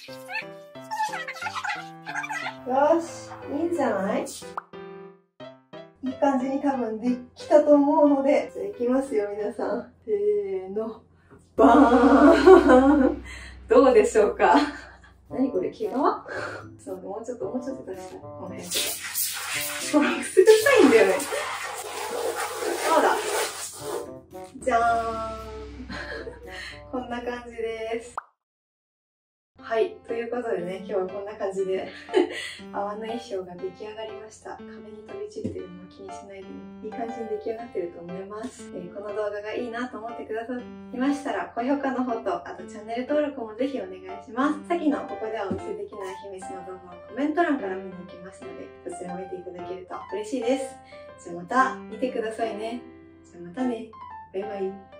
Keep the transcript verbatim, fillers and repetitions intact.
よし、いいんじゃない？いい感じに多分できたと思うので、じゃあいきますよ、皆さん。せーの。バーンどうでしょうか？何これ、毛皮？そう、もうちょっと、もうちょっと出したい。この辺とか。これ、すぐさいんだよね。そうだ。じゃーん。こんな感じです。はい。ということでね、今日はこんな感じで泡の衣装が出来上がりました。壁に飛び散ってるのを気にしないでね、いい感じに出来上がってると思います。えー、この動画がいいなと思ってくださいましたら、高評価の方と、あとチャンネル登録もぜひお願いします。さっきのここではお見せできない秘密の動画をコメント欄から見に行きますので、そちらを見ていただけると嬉しいです。じゃあまた見てくださいね。じゃあまたね。バイバイ。